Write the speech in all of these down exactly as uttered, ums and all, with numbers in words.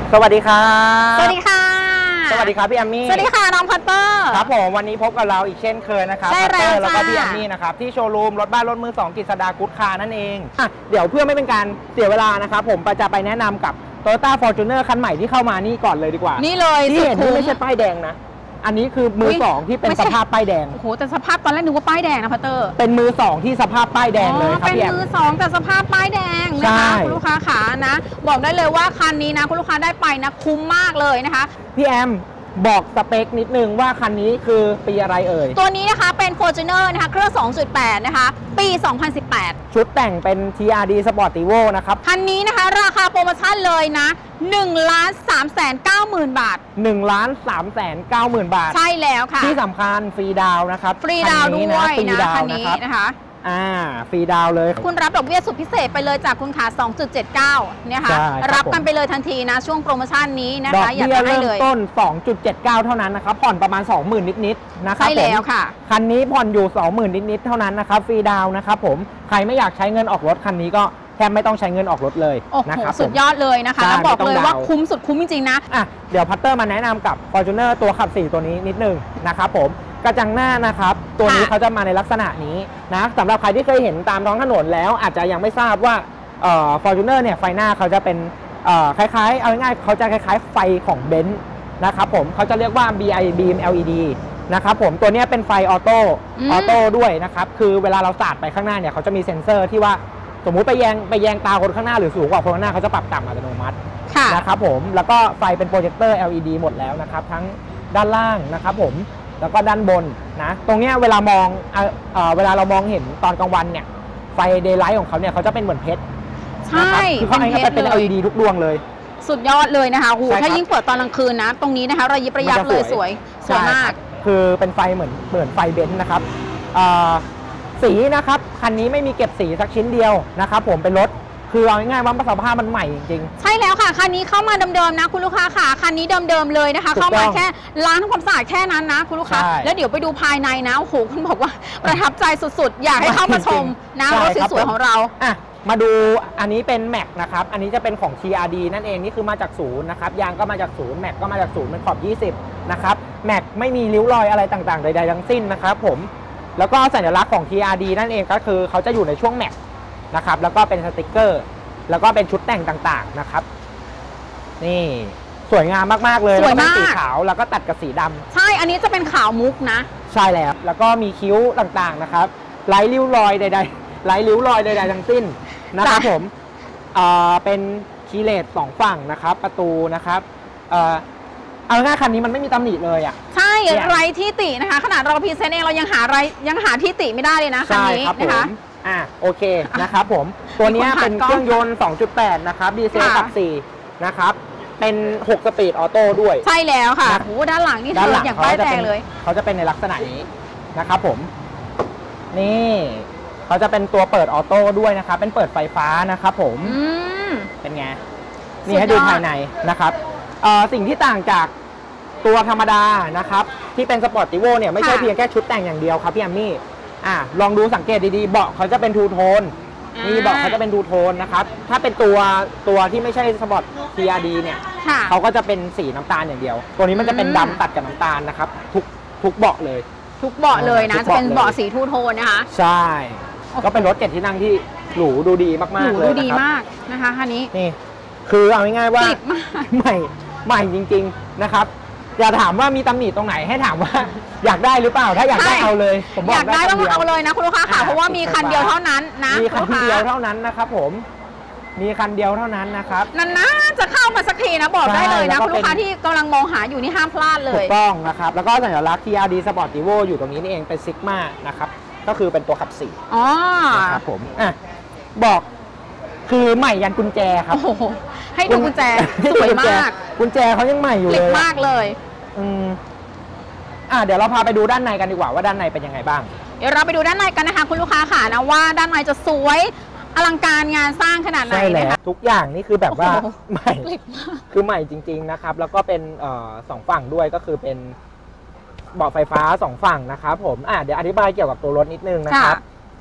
สวัสดีครับสวัสดีค่ะสวัสดีครับพี่แอมมี่สวัสดีค่ะน้องพัตเตอร์ครับผมวันนี้พบกับเราอีกเช่นเคยนะครับพัตเตอร์แล้วก็พี่แอมมี่นะครับที่โชว์รูมรถบ้านรถมือสองกฤษดากู๊ดคาร์นั่นเองอ่ะเดี๋ยวเพื่อไม่เป็นการเสียเวลานะครับผมจะไปแนะนำกับ Toyota Fortuner คันใหม่ที่เข้ามานี่ก่อนเลยดีกว่านี่เลยที่เห็นนี่ไม่ใช่ป้ายแดงนะอันนี้คือมือสองที่เป็นสภาพป้ายแดงโอ้โหแต่สภาพตอนแรกนึกว่าป้ายแดงนะพัตเตอร์เป็นมือสองที่สภาพป้ายแดงเลยครับพี่แอมเป็นมือสองแต่สภาพป้ายแดงนะคะคุณลูกค้าขานะบอกได้เลยว่าคันนี้นะคุณลูกค้าได้ไปนะคุ้มมากเลยนะคะพี่แอมบอกสเปคนิดนึงว่าคันนี้คือปีอะไรเอ่ยตัวนี้นะคะเป็น Fortuner นะคะเครื่อง สองจุดแปด นะคะปี สองพันสิบแปดชุดแต่งเป็น ที อาร์ ดี Sportivo นะครับคันนี้นะคะราคาโปรโมชั่นเลยนะหนึ่งล้านสามแสนเก้าหมื่น บาทหนึ่งล้านสามแสนเก้าหมื่น บาทใช่แล้วค่ะที่สำคัญฟรีดาวนะครับฟรีดาวด้วยนะคันนี้นะคะอ่าฟรีดาวเลยคุณรับดอกเบี้ยสุดพิเศษไปเลยจากคุณขา สองจุดเจ็ดเก้า เนี่ยค่ะรับกันไปเลยทันทีนะช่วงโปรโมชั่นนี้นะคะอยากจะให้เลยต้น สองจุดเจ็ดเก้า เท่านั้นนะครับผ่อนประมาณ สองหมื่น นิดๆนะครับใช่แล้วค่ะคันนี้ผ่อนอยู่ สองหมื่น นิดๆเท่านั้นนะครับฟรีดาวนะครับผมใครไม่อยากใช้เงินออกรถคันนี้ก็แทบไม่ต้องใช้เงินออกรถเลยนะครับสุดยอดเลยนะคะแล้วบอกเลยว่าคุ้มสุดคุ้มจริงๆนะอ่ะเดี๋ยวพัตเตอร์มาแนะนำกับ Fortuner ตัวขับสี่ตัวนี้นิดนึงนะครับผมกระจังหน้านะครับตัวนี้เขาจะมาในลักษณะนี้นะสำหรับใครที่เคยเห็นตามท้องถนนแล้วอาจจะยังไม่ทราบว่าเอ่อ Fortuner เนี่ยไฟหน้าเขาจะเป็นเอ่อคล้ายๆเอาง่ายๆเขาจะคล้ายๆไฟของเบนซ์นะครับผมเขาจะเรียกว่า บี ไอ Beam แอล อี ดี นะครับผมตัวนี้เป็นไฟออโต้ออโต้ด้วยนะครับคือเวลาเราสาดไปข้างหน้าเนี่ยเขาจะมีเซ็นเซอร์ที่ว่าสมมุติไปแยงไปแยงตาคนข้างหน้าหรือสูงกว่าคนข้างหน้าเขาจะปรับต่ำอัตโนมัตินะครับผมแล้วก็ไฟเป็นโปรเจคเตอร์ แอล อี ดี หมดแล้วนะครับทั้งด้านล่างนะครับผมแล้วก็ด้านบนนะตรงนี้เวลามองเอ่อเวลาเรามองเห็นตอนกลางวันเนี่ยไฟเดย์ไลท์ของเขาเนี่ยเขาจะเป็นเหมือนเพชรใช่คือเขาให้เป็น แอล อี ดี ทุกดวงเลยสุดยอดเลยนะคะหูถ้ายิ่งเปิดตอนกลางคืนนะตรงนี้นะคะระยิบระยับเลยสวยสวยมากคือเป็นไฟเหมือนเหมือนไฟเบนซ์นะครับสีนะครับคันนี้ไม่มีเก็บสีสักชิ้นเดียวนะครับผมเป็นรถคือเอาง่ายๆว่าสภาพมันใหม่จริงๆใช่แล้วค่ะคันนี้เข้ามาเดิมๆนะคุณลูกค้าค่ะคันนี้เดิมๆเลยนะคะเข้ามาแค่ล้างทำความสะอาดแค่นั้นนะคุณลูกค้าแล้วเดี๋ยวไปดูภายในนะโอ้โหคุณบอกว่าประทับใจสุดๆอยากให้เข้ามาชมนะรถสวยๆของเราอ่ะมาดูอันนี้เป็นแม็กนะครับอันนี้จะเป็นของ ที อาร์ ดี นั่นเองนี่คือมาจากศูนย์นะครับยางก็มาจากศูนย์แม็กก็มาจากศูนย์เป็นขอบยี่สิบนะครับแม็กไม่มีริ้วรอยอะไรต่างๆใดๆทั้งสิ้นนะครับผมแล้วก็สัญลักษณ์ของ ที อาร์ ดี นั่นเองก็คือเขาจะอยู่ในช่วงแม็กนะครับแล้วก็เป็นสติ๊กเกอร์แล้วก็เป็นชุดแต่งต่างๆนะครับนี่สวยงามมากๆเลยแล้วก็เป็นสีขาวแล้วก็ตัดกับสีดำใช่อันนี้จะเป็นขาวมุกนะใช่แล้วแล้วก็มีคิ้วต่างๆนะครับไร้ริ้วรอยใดๆไร้ริ้วรอยใดๆทั้งสิ้นนะครับผมเอ่อเป็นคีเลสสองฝั่งนะครับประตูนะครับเอ่อเอาง่ายคันนี้มันไม่มีตำหนิเลยอ่ะใช่ไร้ที่ตินะคะขนาดเราพรีเซนต์เองเรายังหาไรยังหาที่ติไม่ได้เลยนะคันนี้นะคะอ่ะโอเคนะครับผมตัวนี้เป็นเครื่องยนต์ สองจุดแปด นะครับดีเซลขับสี่นะครับเป็นหกสปีดออโต้ด้วยใช่แล้วค่ะโอ้ด้านหลังนี่เธออย่างป้ายแดงเลยเขาจะเป็นในลักษณะนี้นะครับผมนี่เขาจะเป็นตัวเปิดออโต้ด้วยนะครับเป็นเปิดไฟฟ้านะครับผมเป็นไงนี่ให้ดูภายในนะครับสิ่งที่ต่างจากตัวธรรมดานะครับที่เป็นสปอร์ตติโวเนี่ยไม่ใช่เพียงแค่ชุดแต่งอย่างเดียวครับพี่แอมมี่อ่ะลองดูสังเกตดีๆเบาะเขาจะเป็นทูโทนนี่เบาะเขาจะเป็นทูโทนนะครับถ้าเป็นตัวตัวที่ไม่ใช่สปอร์ต ที อาร์ ดี เนี่ยเขาก็จะเป็นสีน้ำตาลอย่างเดียวตัวนี้มันจะเป็นดำตัดกับน้ำตาลนะครับทุกทุกเบาะเลยทุกเบาะเลยนะจะเป็นเบาะสีทูโทนนะคะใช่ก็เป็นรถเจ็ดที่นั่งที่หรูดูดีมากๆเลยดูดีมากนะคะคันนี้นี่คือเอาง่ายๆว่าใหม่ใหม่จริงๆนะครับอย่าถามว่ามีตำหนิตรงไหนให้ถามว่าอยากได้หรือเปล่าถ้าอยากได้เอาเลยผมบอกอยากได้ต้องเอาเลยนะคุณลูกค้าค่ะเพราะว่ามีคันเดียวเท่านั้นนะมีคันเดียวเท่านั้นนะครับผมมีคันเดียวเท่านั้นนะครับนานๆจะเข้ามาสักทีนะบอกได้เลยนะคุณลูกค้าที่กำลังมองหาอยู่นี่ห้ามพลาดเลยถูกต้องนะครับแล้วก็สัญลักษณ์ ที อาร์ ดี Sportivo อยู่ตรงนี้นี่เองเป็นซิกมานะครับก็คือเป็นตัวขับสี่อ๋อนะครับผมอ่ะบอกคือใหม่ยันกุญแจครับให้ดูกุญแจสวยมากกุญแจเขายังใหม่อยู่เลยมากเลยอืมอ่ะเดี๋ยวเราพาไปดูด้านในกันดีกว่าว่าด้านในเป็นยังไงบ้างเดี๋ยวเราไปดูด้านในกันนะคะคุณลูกค้าค่ะนะว่าด้านในจะสวยอลังการงานสร้างขนาดไหนนะคะทุกอย่างนี่คือแบบว่าใหม่คือใหม่จริงๆนะครับแล้วก็เป็นเอ่อสองฝั่งด้วยก็คือเป็นเบาะไฟฟ้าสองฝั่งนะครับผมอ่ะเดี๋ยวอธิบายเกี่ยวกับตัวรถนิดนึงนะครับ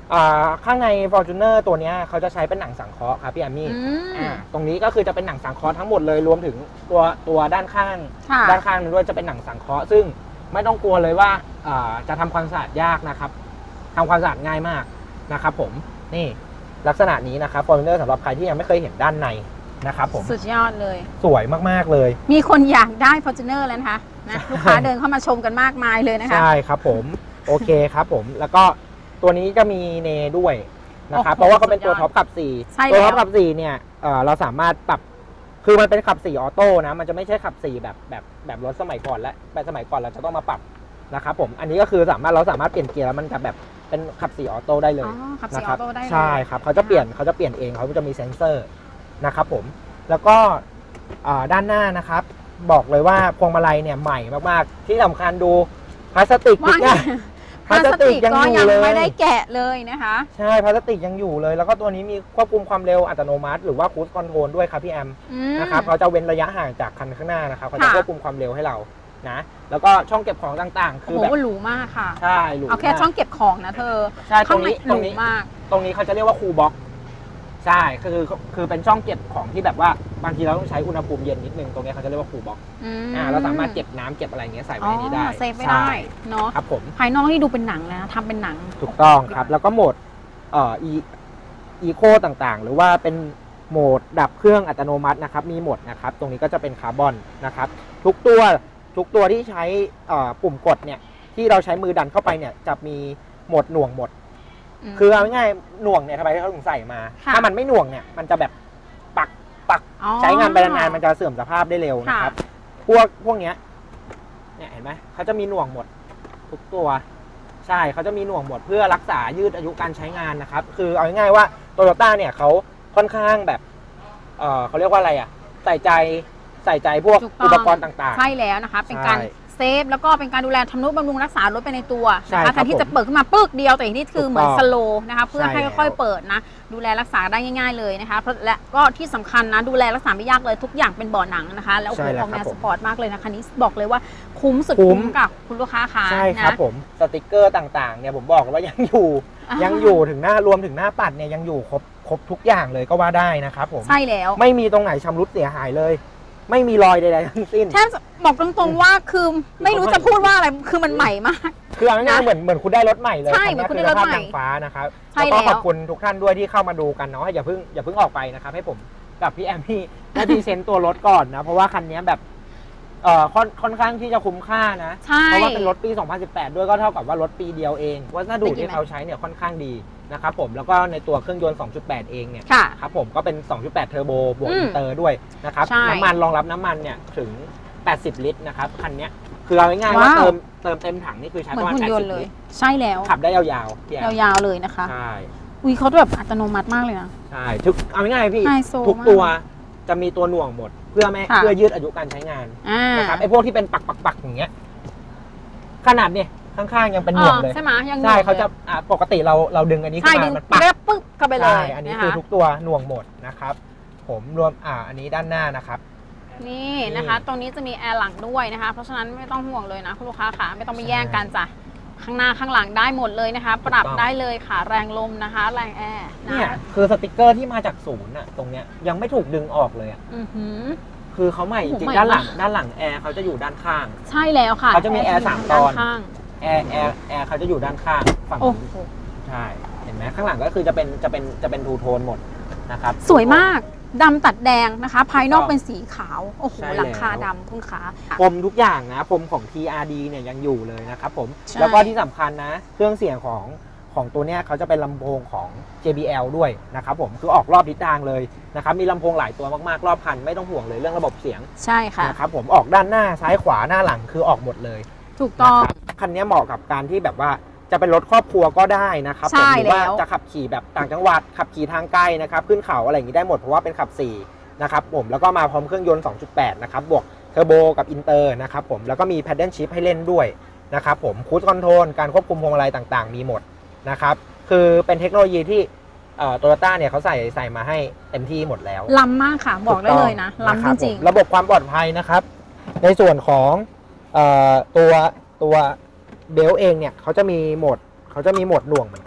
ข้างใน Fortuner ตัวนี้เขาจะใช้เป็นหนังสังเคราะห์ครับพี่แอมมี่ตรงนี้ก็คือจะเป็นหนังสังเคราะห์ทั้งหมดเลยรวมถึงตัวตัวด้านข้างด้านข้างด้วยจะเป็นหนังสังเคราะห์ซึ่งไม่ต้องกลัวเลยว่าจะทำความสะอาดยากนะครับทำความสะอาดง่ายมากนะครับผมนี่ลักษณะนี้นะครับ Fortuner สำหรับใครที่ยังไม่เคยเห็นด้านในนะครับผมสุดยอดเลยสวยมากๆเลยมีคนอยากได้ Fortuner แล้วนะคะนะลูกค้าเดินเข้ามาชมกันมากมายเลยนะคะใช่ครับผมโอเคครับผมแล้วก็ตัวนี้จะมีเนด้วยนะครับเพราะว่าเขาเป็นตัวท็อปขับสี่ตัวท็อปขับสี่เนี่ยเราสามารถปรับคือมันเป็นขับสี่ออโต้นะมันจะไม่ใช่ขับสี่แบบแบบแบบรถสมัยก่อนและแบบสมัยก่อนเราจะต้องมาปรับนะครับผมอันนี้ก็คือสามารถเราสามารถเปลี่ยนเกียร์แล้วมันจะแบบเป็นขับสี่ออโต้ได้เลยนะครับใช่ครับเขาจะเปลี่ยนเขาจะเปลี่ยนเองเขาจะมีเซ็นเซอร์นะครับผมแล้วก็ด้านหน้านะครับบอกเลยว่าพวงมาลัยเนี่ยใหม่มากๆที่สำคัญดูพลาสติกทุกอย่างพลาสติกยังอยู่เลยไม่ได้แกะเลยนะคะใช่พลาสติกยังอยู่เลยแล้วก็ตัวนี้มีควบคุมความเร็วอัตโนมัติหรือว่าครูซคอนโทรลด้วยครับพี่แอมนะครับเขาจะเว้นระยะห่างจากคันข้างหน้านะครับเขาจะควบคุมความเร็วให้เรานะแล้วก็ช่องเก็บของต่างๆคือแบบโอ้โหหรูมากค่ะใช่หรูเอาแค่ช่องเก็บของนะเธอใช่ตรงนี้ตรงนี้มากตรงนี้เขาจะเรียกว่าคูลบ็อกซ์ใช่คือคือเป็นช่องเก็บของที่แบบว่าบางทีเราต้องใช้อุณหภูมิเย็นนิดนึงตรงนี้เขาจะเรียกว่าคูลบ็อกซ์อ่าเราสามารถเก็บน้ำเก็บอะไรเงี้ยใส่ไว้ในนี้ได้เซฟไม่ได้เนาะครับผมภายนอกนี่ดูเป็นหนังแล้วทำเป็นหนังถูกต้องครับแล้วก็โหมดเอ่ออีโคต่างๆหรือว่าเป็นโหมดดับเครื่องอัตโนมัตินะครับมีหมดนะครับตรงนี้ก็จะเป็นคาร์บอนนะครับทุกตัวทุกตัวที่ใช้ปุ่มกดเนี่ยที่เราใช้มือดันเข้าไปเนี่ยจะมีโหมดหน่วงหมดคือเอาง่ายๆหน่วงเนี่ยทำไมเขาถึงใส่มาถ้ามันไม่หน่วงเนี่ยมันจะแบบปักปักใช้งานไปนานๆมันจะเสื่อมสภาพได้เร็วนะครับพวกพวกเนี้ยเนี่ยเห็นไหมเขาจะมีหน่วงหมดทุกตัวใช่เขาจะมีหน่วงหมดเพื่อรักษายืดอายุการใช้งานนะครับคือเอาง่ายๆว่าโตโยต้าเนี่ยเขาค่อนข้างแบบเออเขาเรียกว่าอะไรอ่ะใส่ใจใส่ใจพวกอุปกรณ์ต่างๆใช่แล้วนะคะเป็นการเซฟแล้วก็เป็นการดูแลทำนุบำรุงรักษารถไปในตัวนะคะแทนที่จะเปิดขึ้นมาปึ๊กเดียวแต่นี่คือเหมือนสโลว์นะคะเพื่อให้ค่อยๆเปิดนะดูแลรักษาได้ง่ายๆเลยนะคะและก็ที่สำคัญนะดูแลรักษาไม่ยากเลยทุกอย่างเป็นเบาะหนังนะคะแล้วโอ้โหออกแนวสปอร์ตมากเลยนะคันนี้บอกเลยว่าคุ้มสุดคุ้มกับคุณลูกค้าค่ะใช่ครับผมสติกเกอร์ต่างๆเนี่ยผมบอกว่ายังอยู่ยังอยู่ถึงหน้ารวมถึงหน้าปัดเนี่ยยังอยู่ครบครบทุกอย่างเลยก็ว่าได้นะครับผมใช่แล้วไม่มีตรงไหนชำรุดเสียหายเลยไม่มีรอยใดๆทั้งสิ้นแทบบอกตรงๆว่าคือไม่รู้จะพูดว่าอะไรคือมันใหม่มากคือเอาง่ายๆเหมือนเหมือนคุณได้รถใหม่เลยใช่เหมือนคุณได้รถใหม่ฟ้านะครับแล้วก็ขอบคุณทุกท่านด้วยที่เข้ามาดูกันเนาะอย่าเพิ่งอย่าเพิ่งออกไปนะครับให้ผมกับพี่แอมพี่ได้พรีเซนต์ตัวรถก่อนนะเพราะว่าคันนี้แบบเอ่อค่อนค่อนข้างที่จะคุ้มค่านะเพราะว่าเป็นรถปีสองพันสิบแปดด้วยก็เท่ากับว่ารถปีเดียวเองวัสดุที่เขาใช้เนี่ยค่อนข้างดีนะครับผมแล้วก็ในตัวเครื่องยนต์ สองจุดแปด เองเนี่ยครับผมก็เป็น สองจุดแปด เทอร์โบบวกอินเตอร์ด้วยนะครับน้ำมันรองรับน้ำมันเนี่ยถึงแปดสิบลิตรนะครับคันนี้คือเอาง่ายๆว่าเติมเติมเต็มถังนี่คือใช้ประมาณแปดสิบลิตรใช่แล้วขับได้ยาวๆยาวๆเลยนะคะใช่อุ้ยเขาแบบอัตโนมัติมากเลยนะใช่ทุกเอาง่ายๆพี่ทุกตัวจะมีตัวหน่วงหมดเพื่อไม่เพื่อยืดอายุการใช้งานนะครับไอ้พวกที่เป็นปักๆๆอย่างเงี้ยขนาดเนี่ยข้างๆยังเป็นหน่วงเลยใช่ไหมยังใช่เขาจะปกติเราเราดึงอันนี้ขึ้นมามันปักปึ๊บเข้าไปเลยอันนี้คือทุกตัวหน่วงหมดนะครับผมรวมอ่าอันนี้ด้านหน้านะครับนี่นะคะตรงนี้จะมีแอร์หลังด้วยนะคะเพราะฉะนั้นไม่ต้องห่วงเลยนะคุณลูกค้าค่ะไม่ต้องไปแย่งกันจ้ะข้างหน้าข้างหลังได้หมดเลยนะคะปรับได้เลยค่ะแรงลมนะคะแรงแอร์เนี่ยคือสติกเกอร์ที่มาจากศูนย์อะตรงเนี้ยยังไม่ถูกดึงออกเลยอะคือเขาใหม่จริงด้านหลังด้านหลังแอร์เขาจะอยู่ด้านข้างใช่แล้วค่ะเขาจะมีแอร์สามตอนแอร์แอร์แอร์เขาจะอยู่ด้านข้างฝั่งนี้ใช่เห็นไหมข้างหลังก็คือจะเป็นจะเป็นจะเป็นทูโทนหมดนะครับสวยมากดำตัดแดงนะคะภายนอกเป็นสีขาวโอ้โหหลังคาดำคุณขาพรมทุกอย่างนะพรมของ ที อาร์ ดี เนี่ยยังอยู่เลยนะครับผมแล้วก็ที่สำคัญนะเครื่องเสียงของของตัวเนี้ยเขาจะเป็นลำโพงของ เจ บี แอล ด้วยนะครับผมคือออกรอบทิศทางเลยนะครับมีลำโพงหลายตัวมากๆรอบคันไม่ต้องห่วงเลยเรื่องระบบเสียงใช่ค่ะนะครับผมออกด้านหน้าซ้ายขวาหน้าหลังคือออกหมดเลยถูกต้องคันนี้เหมาะกับการที่แบบว่าจะเป็นรถครอบครัวก็ได้นะครับผมหรือว่าจะขับขี่แบบต่างจังหวัดขับขี่ทางไกลนะครับขึ้นเขาอะไรอย่างนี้ได้หมดเพราะว่าเป็นขับสี่นะครับผมแล้วก็มาพร้อมเครื่องยนต์ สองจุดแปด นะครับบวกเทอร์โบกับอินเตอร์นะครับผมแล้วก็มี Paddle Shift ให้เล่นด้วยนะครับผมครูซคอนโทรลการควบคุมพวงมาลัยต่างๆมีหมดนะครับคือเป็นเทคโนโลยีที่โตโยต้าเนี่ยเขาใส่ใส่มาให้เต็มที่หมดแล้วล้ำมากค่ะบอกได้เลยนะล้ำจริงๆระบบความปลอดภัยนะครับในส่วนของตัวตัวเบลเองเนี่ยเขาจะมีโหมดเขาจะมีโหมดหน่วงเหมือนกัน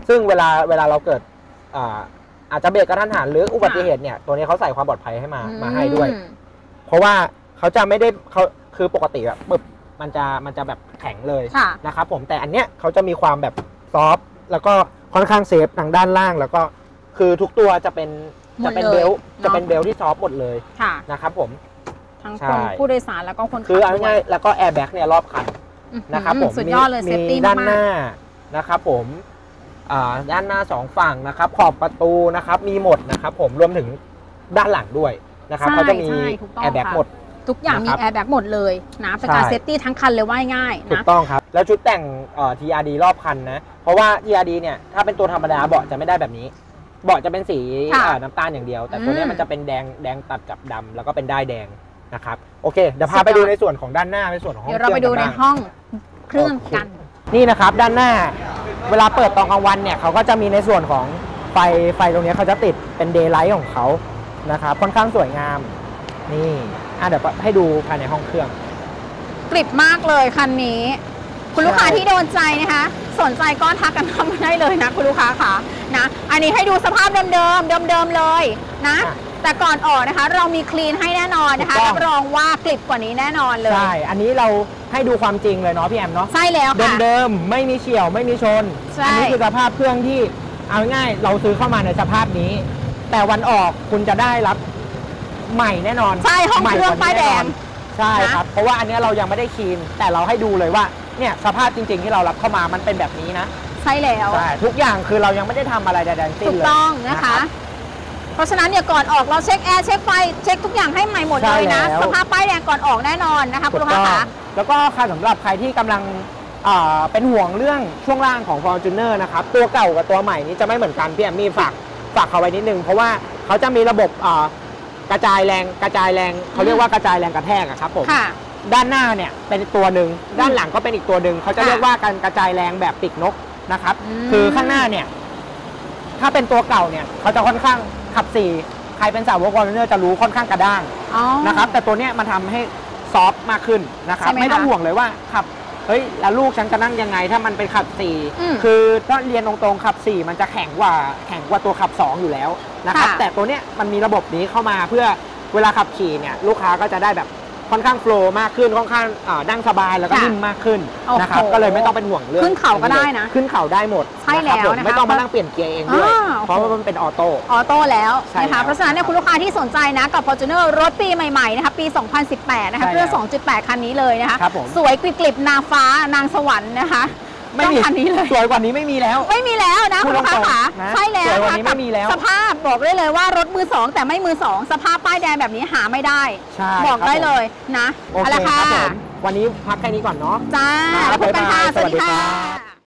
ซึ่งเวลาเวลาเราเกิดอ่าอาจจะเบรกกระทันหันหรืออุบัติเหตุเนี่ยตัวนี้เขาใส่ความปลอดภัยให้มามาให้ด้วย เพราะว่าเขาจะไม่ได้เขาคือปกติแบบปึ๊บมันจะมันจะแบบแข็งเลยนะครับผมแต่อันเนี้ยเขาจะมีความแบบซอฟต์แล้วก็ค่อนข้างเซฟทางด้านล่างแล้วก็คือทุกตัวจะเป็นจะเป็นเบลต์จะเป็นเบลต์ที่ซอฟต์หมดเลยนะครับผมทั้งคนผู้โดยสารแล้วก็คนขับคือเอาง่ายแล้วก็แอร์แบ็กเนี่ยรอบคันนะครับผมสุดยอดเลยเซฟตี้ด้านหน้านะครับผมด้านหน้าสองฝั่งนะครับขอบประตูนะครับมีหมดนะครับผมรวมถึงด้านหลังด้วยนะครับเขาจะมีแอร์แบ็กหมดทุกอย่างมีแอร์แบ็กหมดเลยนะเป็นการเซฟตี้ทั้งคันเลยว่าง่ายนะถูกต้องครับแล้วชุดแต่ง ที อาร์ ดี รอบคันนะเพราะว่า ที อาร์ ดี เนี่ยถ้าเป็นตัวธรรมดาเบาะจะไม่ได้แบบนี้เบาะจะเป็นสีน้ำตาลอย่างเดียวแต่ตัวนี้มันจะเป็นแดงแดงตัดกับดำแล้วก็เป็นด้ายแดงนะครับโอเคเดี๋ยวพาไปดูในส่วนของด้านหน้าในส่วนของห้องเครื่องเดี๋ยวเราไปดูในห้องเครื่องกันนี่นะครับด้านหน้าเวลาเปิดตอนกลางวันเนี่ยเขาก็จะมีในส่วนของไฟไฟตรงนี้เขาจะติดเป็นเดย์ไลท์ของเขานะครับค่อนข้างสวยงามนี่อ่ะเดี๋ยวให้ดูภายในห้องเครื่องกริบมากเลยคันนี้คุณลูกค้าที่โดนใจนะคะสนใจก็ทักกันเข้ามาได้เลยนะคุณลูกค้าค่ะนะอันนี้ให้ดูสภาพเดิมๆเดิมๆเลยนะแต่ก่อนออกนะคะเรามีคลีนให้แน่นอนนะคะรับรองว่ากลิบกว่านี้แน่นอนเลยใช่อันนี้เราให้ดูความจริงเลยเนาะพี่แอมเนาะใช่แล้วค่ะเดิมๆไม่มีเฉี่ยวไม่มีชนอันี้คือสภาพเครื่องที่เอาง่ายเราซื้อเข้ามาในสภาพนี้แต่วันออกคุณจะได้รับใหม่แน่นอนใช่ห้องเครื่องป้ายแดงใช่ครับเพราะว่าอันนี้เรายังไม่ได้คลีนแต่เราให้ดูเลยว่าเนี่ยสภาพจริงๆที่เรารับเข้ามามันเป็นแบบนี้นะใช่แล้วใช่ทุกอย่างคือเรายังไม่ได้ทำอะไรใดๆสิ้นเลยถูกต้องนะคะเพราะฉะนั้นเนี่ยก่อนออกเราเช็คแอร์เช็คไฟเช็คทุกอย่างให้ใหม่หมดเลยนะสภาพป้ายแดงก่อนออกแน่นอนนะคะคุณลูกค้าคะแล้วก็ค่ะสำหรับใครที่กำลังเป็นห่วงเรื่องช่วงล่างของ Fortuner นะครับตัวเก่ากับตัวใหม่นี้จะไม่เหมือนกันพี่แอมมี่ฝากฝากเขาไว้นิดนึงเพราะว่าเขาจะมีระบบกระจายแรงกระจายแรงเขาเรียกว่ากระจายแรงกระแทกครับผมด้านหน้าเนี่ยเป็นตัวหนึ่งด้านหลังก็เป็นอีกตัวหนึ่งเขาจะเรียกว่าการกระจายแรงแบบปีกนกนะครับคือข้างหน้าเนี่ยถ้าเป็นตัวเก่าเนี่ยเขาจะค่อนข้างขับสี่ใครเป็นสาวก Fortuner จะรู้ค่อนข้างกระด้างนะครับแต่ตัวเนี้ยมันทำให้ซอฟต์มากขึ้นนะครับไม่ต้องห่วงเลยว่าขับเฮ้ยแล้วลูกฉันจะนั่งยังไงถ้ามันเป็นขับสี่คือถ้าเรียนตรงๆขับสี่มันจะแข็งกว่าแข็งกว่าตัวขับสองอยู่แล้วนะครับแต่ตัวเนี้ยมันมีระบบนี้เข้ามาเพื่อเวลาขับขี่เนี่ยลูกค้าก็จะได้แบบค่อนข้างโฟล์มากขึ้นค่อนข้างนั่งสบายแล้วก็นิ่มมากขึ้นนะครับก็เลยไม่ต้องเป็นห่วงเรื่องขึ้นเขาก็ได้นะขึ้นเขาได้หมดใช่แล้วนะคะไม่ต้องมานั่งเปลี่ยนเกียร์เองด้วยเพราะว่ามันเป็นออโต้ออโต้แล้วนะคะเพราะฉะนั้นเนี่ยคุณลูกค้าที่สนใจนะกับ Fortuner รถปีใหม่ๆนะคะปีสองพันสิบแปดนะคะเครื่อง สองจุดแปด คันนี้เลยนะคะสวยกริบๆนางฟ้านางสวรรค์นะคะไม่มีคันนี้เลยสวยกว่านี้ไม่มีแล้วไม่มีแล้วนะคุณลูกค้าค่ะใช่แล้วค่ะไม่มีแล้วสภาพบอกได้เลยว่ารถมือสองแต่ไม่มือสองสภาพป้ายแดงแบบนี้หาไม่ได้บอกได้เลยนะเอาละค่ะวันนี้พักแค่นี้ก่อนเนาะจ้าพบกันค่ะสวัสดีค่ะ